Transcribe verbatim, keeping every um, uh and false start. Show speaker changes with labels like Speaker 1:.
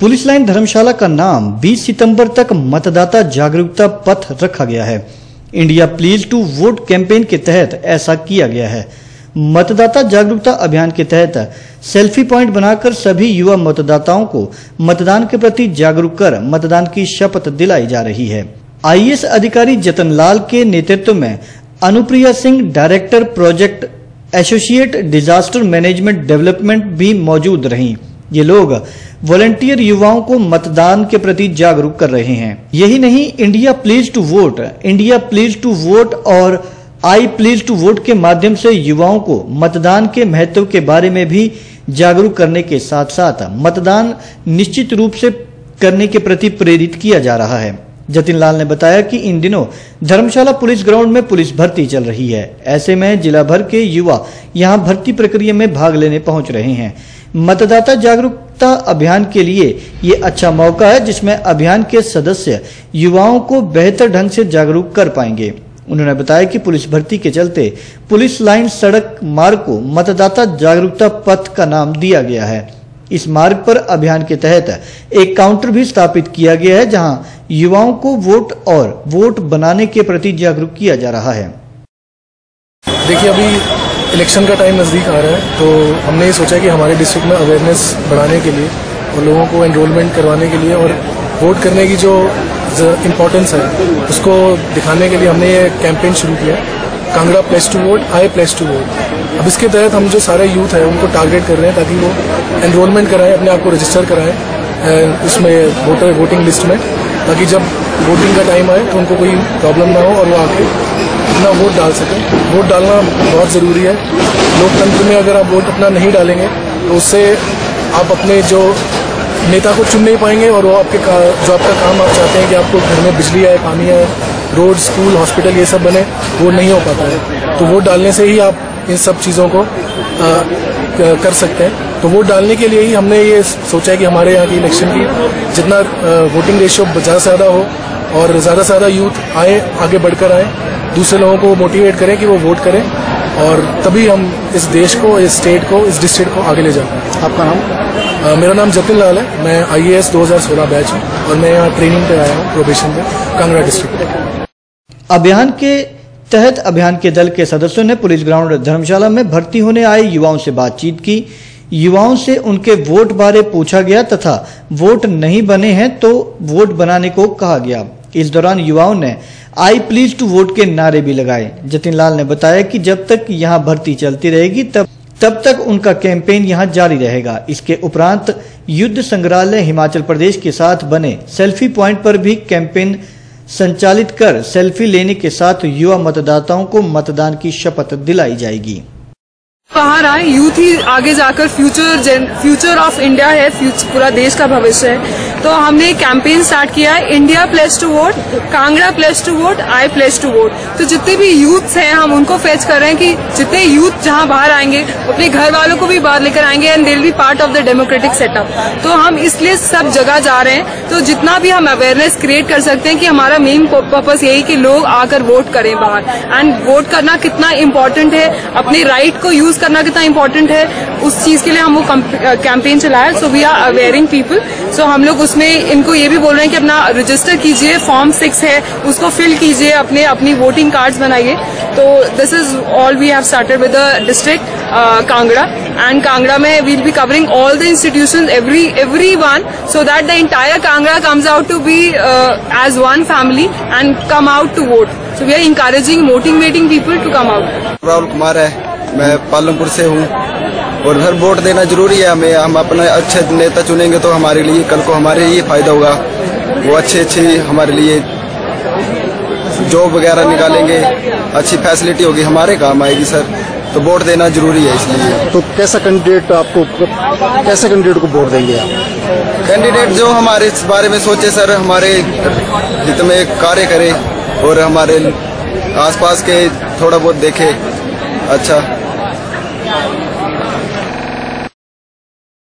Speaker 1: Police line धर्मशाला का नाम बीस सितंबर तक मतदाता जागरूकता पथ रखा गया है। India please to vote campaign के तहत ऐसा किया गया है। मतदाता जागरूकता अभियान के तहत सेल्फी पॉइंट बनाकर सभी युवा मतदाताओं को मतदान के प्रति जागरूक कर मतदान की शपथ दिलाई जा रही है। आई ए एस अधिकारी जतन लाल के नेतृत्व में Anupriya Singh, director project associate disaster management development भी मौजूद रहीं। ये लोग वॉलंटियर युवाओं को मतदान के प्रति जागरूक कर रहे हैं। यही नहीं, India please to vote, India please to vote और आई प्लीज टू वोट के माध्यम से युवाओं को मतदान के महत्व के बारे में भी जागरूक करने के साथ साथ मतदान निश्चित रूप से करने के प्रति प्रेरित किया जा रहा है। जतिन लाल ने बताया कि इन दिनों धर्मशाला पुलिस ग्राउंड में पुलिस भर्ती चल रही है। ऐसे में जिला भर के युवा यहां भर्ती प्रक्रिया में भाग लेने पहुंच रहे हैं। मतदाता जागरूकता अभियान के लिए ये अच्छा मौका है जिसमें अभियान के सदस्य युवाओं को बेहतर ढंग से जागरूक कर पाएंगे। उन्होंने बताया कि पुलिस भर्ती के चलते पुलिस लाइन सड़क मार्ग को मतदाता जागरूकता पथ का नाम दिया गया है। इस मार्ग पर अभियान के तहत एक काउंटर भी स्थापित किया गया है जहां युवाओं को वोट और वोट बनाने के प्रति जागरूक किया जा रहा है।
Speaker 2: देखिए, अभी इलेक्शन का टाइम नज़दीक आ रहा है, तो हमने ये सोचा कि हमारे डिस्ट्रिक्ट में अवेयरनेस बढ़ाने के लिए और लोगों को एनरोलमेंट करवाने के लिए और वोट करने की जो इम्पोर्टेंस है उसको दिखाने के लिए हमने ये कैंपेन शुरू किया, Kangra place to vote, I place to vote. अब इसके तहत हम जो सारे यूथ है उनको टारगेट कर रहे हैं ताकि वो एनरोलमेंट कराएं, अपने आप को रजिस्टर कराएं उसमें वोटर वोटिंग लिस्ट में, ताकि जब वोटिंग का टाइम आए तो उनको कोई प्रॉब्लम ना हो और वो आके अपना वोट डाल सकें। वोट डालना बहुत ज़रूरी है। लोकतंत्र में अगर आप वोट अपना नहीं डालेंगे तो उससे आप अपने जो नेता को चुन नहीं पाएंगे और वो आपके जो आपका काम आप चाहते हैं कि आपको घर में बिजली आए, पानी आए, रोड, स्कूल, हॉस्पिटल ये सब बने, वो नहीं हो पाता है। तो वोट डालने से ही आप इन सब चीज़ों को आ, कर सकते हैं। तो वोट डालने के लिए ही हमने ये सोचा है कि हमारे यहाँ की इलेक्शन की जितना वोटिंग रेशियो ज़्यादा से ज़्यादा हो और ज़्यादा से ज़्यादा यूथ आए, आगे बढ़कर आए, दूसरे लोगों को मोटिवेट करें कि वो वोट करें और तभी हम इस देश को, इस स्टेट को, इस डिस्ट्रिक्ट को आगे ले जाएं।
Speaker 1: आपका नाम?
Speaker 2: आ, मेरा नाम जतिन लाल है। मैं आई ए एस दो हज़ार सोलह बैच हूँ और मैं यहाँ ट्रेनिंग पे आया हूँ प्रोबेशन पे, कांगड़ा डिस्ट्रिक्ट।
Speaker 1: अभियान के तहत अभियान के दल के सदस्यों ने पुलिस ग्राउंड धर्मशाला में भर्ती होने आए युवाओं से बातचीत की। युवाओं से उनके वोट बारे पूछा गया तथा वोट नहीं बने हैं तो वोट बनाने को कहा गया। इस दौरान युवाओं ने आई प्लीज टू वोट के नारे भी लगाए। जतिन लाल ने बताया कि जब तक यहां भर्ती चलती रहेगी तब तब तक उनका कैंपेन यहां जारी रहेगा। इसके उपरांत युद्ध संग्रहालय हिमाचल प्रदेश के साथ बने सेल्फी पॉइंट पर भी कैंपेन संचालित कर सेल्फी लेने के साथ युवा मतदाताओं को मतदान की शपथ दिलाई जाएगी।
Speaker 3: बाहर आए, यूथ ही आगे जाकर फ्यूचर फ्यूचर ऑफ इंडिया है, फ्यूचर पूरा देश का भविष्य है। तो हमने एक कैंपेन स्टार्ट किया है, India place to vote, Kangra place to vote, I place to vote. तो जितने भी यूथ्स हैं हम उनको फेच कर रहे हैं कि जितने यूथ जहां बाहर आएंगे अपने घर वालों को भी बाहर लेकर आएंगे and they will be part of the democratic setup. तो हम इसलिए सब जगह जा रहे हैं। तो जितना भी हम अवेयरनेस क्रिएट कर सकते हैं कि हमारा मेन पर्पस यही कि लोग आकर वोट करें बाहर, एंड वोट करना कितना इम्पोर्टेंट है, अपने राइट को यूज करना कितना इम्पोर्टेंट है, उस चीज के लिए हम वो कैंपेन चलाया। So we are awaring people. So हम लोग उसमें इनको ये भी बोल रहे हैं कि अपना रजिस्टर कीजिए, फॉर्म सिक्स है उसको फिल कीजिए, अपने अपनी वोटिंग कार्ड्स बनाइए। तो this is all we have started with the district Kangra, and Kangra में will be covering all the institutions, every every one, so that the entire Kangra comes out to be as one family and come out to vote. So we are encouraging, motivating people to come out.
Speaker 4: Rahul Kumar है, मैं पालमपुर से हूँ और हर vote देना जरूरी है हमें। हम अपना अच्छे नेता चुनेंगे तो हमारे लिए कल को हमारे लिए फायदा होगा। वो अच्छे अच्छे हमारे लिए जॉब वगैरह निकालेंगे, अच्छी फैसिलिटी होगी, हमारे काम आएगी सर। तो वोट देना जरूरी है इसलिए।
Speaker 5: तो कैसा कैंडिडेट आपको, कैसे कैंडिडेट को वोट देंगे आप?
Speaker 4: कैंडिडेट जो हमारे इस बारे में सोचे सर, हमारे हित में कार्य करे और हमारे आसपास के थोड़ा बहुत देखे। अच्छा